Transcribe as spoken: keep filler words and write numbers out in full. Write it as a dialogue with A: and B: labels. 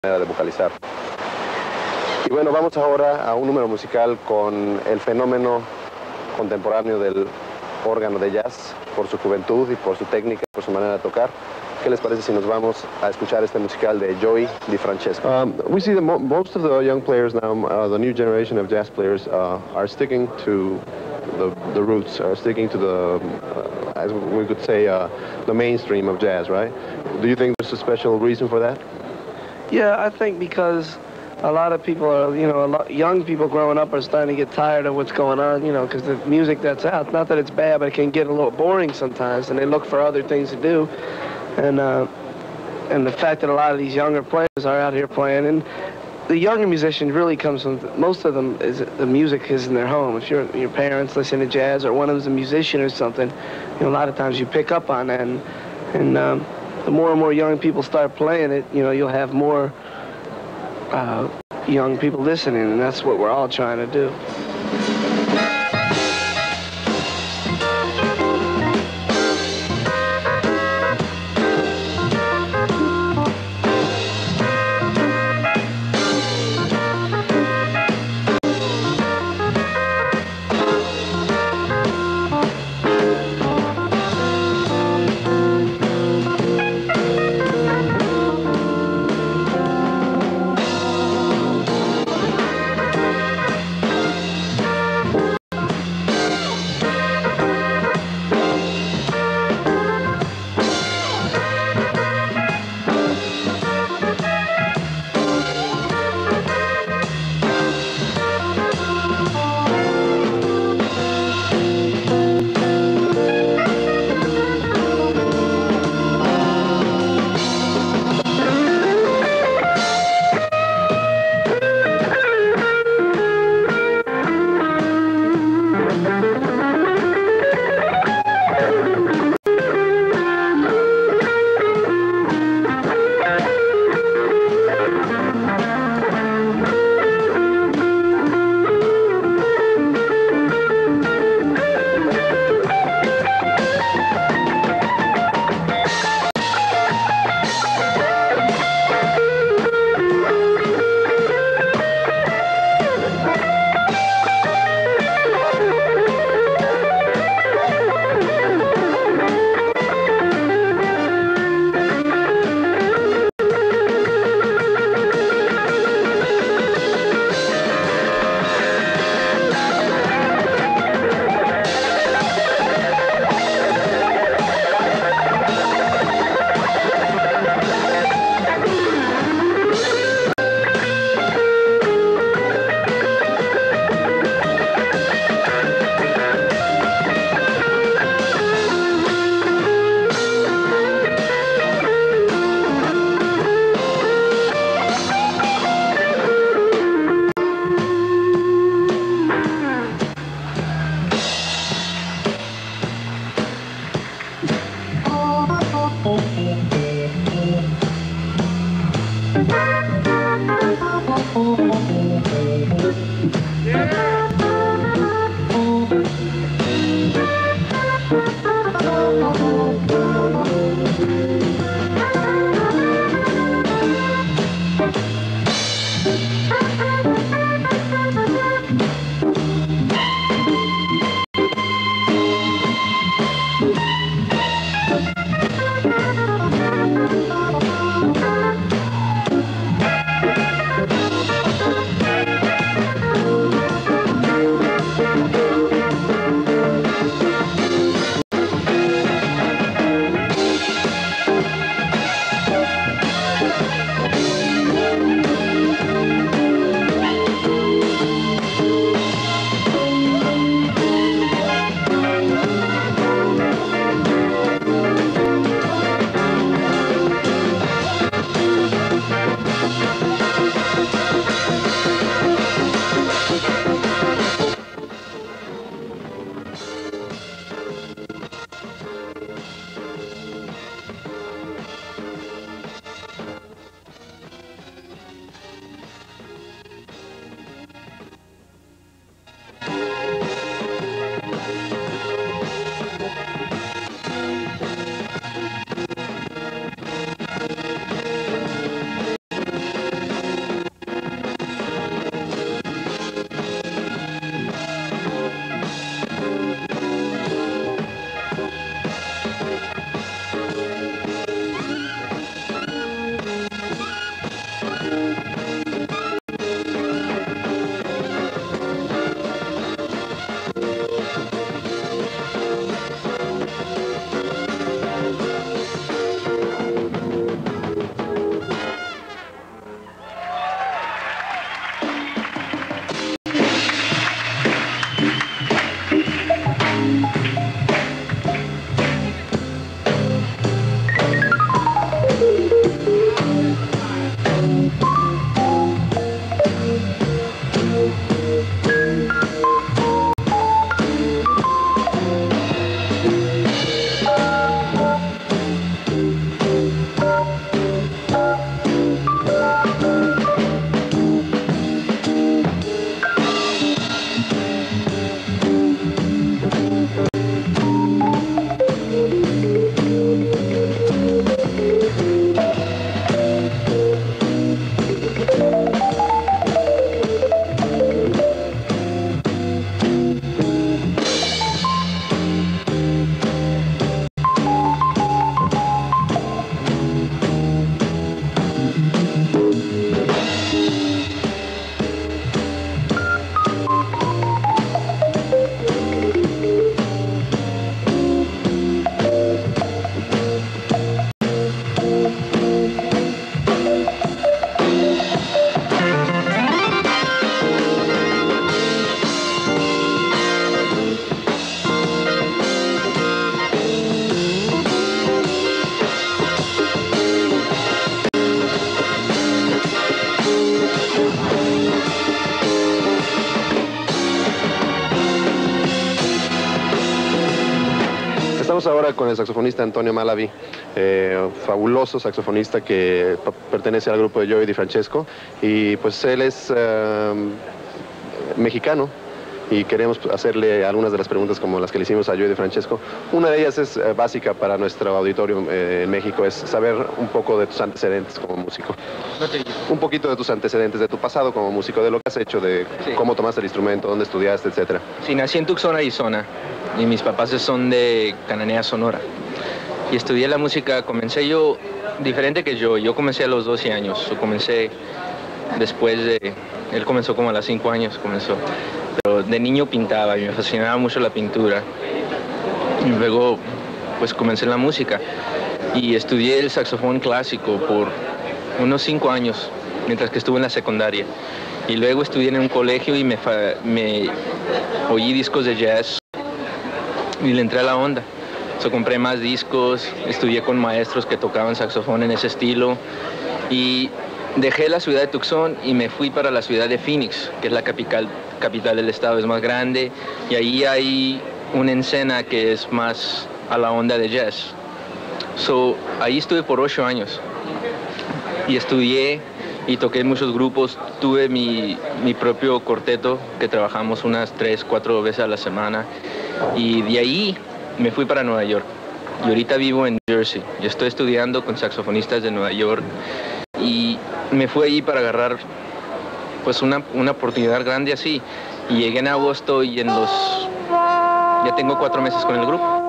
A: manera de vocalizar. Y bueno, vamos ahora a un número musical con el fenómeno contemporáneo del órgano de jazz, por su juventud y por su técnica, por su manera de tocar. ¿Qué les parece si nos vamos a escuchar este musical de Joey DiFrancesco? Um, we see that mo most of the young players now, uh, the new generation of jazz players, uh, are sticking to the, the roots, are sticking to the, uh, as we could say, uh, the mainstream of jazz, right? Do you think there's a special reason for that?
B: Yeah, I think because a lot of people are, you know, a lot, young people growing up are starting to get tired of what's going on, you know, because the music that's out, not that it's bad, but it can get a little boring sometimes, and they look for other things to do. And uh, and the fact that a lot of these younger players are out here playing, and the younger musicians really comes from, most of them, is the music is in their home. If your your parents listen to jazz, or one of them's a musician or something, you know, a lot of times you pick up on that, and, and um, the more and more young people start playing it, you know, you'll have more uh, young people listening, and that's what we're all trying to do.
A: Estamos ahora con el saxofonista Antonio Malavi, eh, fabuloso saxofonista que pertenece al grupo de Joey DiFrancesco, y pues él es eh, mexicano, y queremos hacerle algunas de las preguntas como las que le hicimos a Joey DiFrancesco. Una de ellas es eh, básica para nuestro auditorio eh, en México, es saber un poco de tus antecedentes como músico.
C: No te...
A: Un poquito de tus antecedentes, de tu pasado como músico, de lo que has hecho, de sí. cómo tomaste el instrumento, dónde estudiaste, etcétera.
C: Sí, nací en Tucson, Arizona, y mis papás son de Cananea, Sonora. Y estudié la música, comencé yo, diferente que yo, yo comencé a los doce años, yo comencé después de, él comenzó como a los cinco años, comenzó. Pero de niño pintaba y me fascinaba mucho la pintura. Y luego pues comencé en la música y estudié el saxofón clásico por unos cinco años, mientras que estuve en la secundaria. Y luego estudié en un colegio y me, me oí discos de jazz y le entré a la onda. So, compré más discos, estudié con maestros que tocaban saxofón en ese estilo y dejé la ciudad de Tucson y me fui para la ciudad de Phoenix, que es la capital, capital del estado, es más grande, y ahí hay una escena que es más a la onda de jazz. So, ahí estuve por ocho años y estudié y toqué en muchos grupos. Tuve mi, mi propio cuarteto que trabajamos unas tres, cuatro veces a la semana, y de ahí me fui para Nueva York. Y ahorita vivo en Jersey. Yo estoy estudiando con saxofonistas de Nueva York y me fui allí para agarrar pues una, una oportunidad grande así. Y llegué en agosto y en los... ya tengo cuatro meses con el grupo.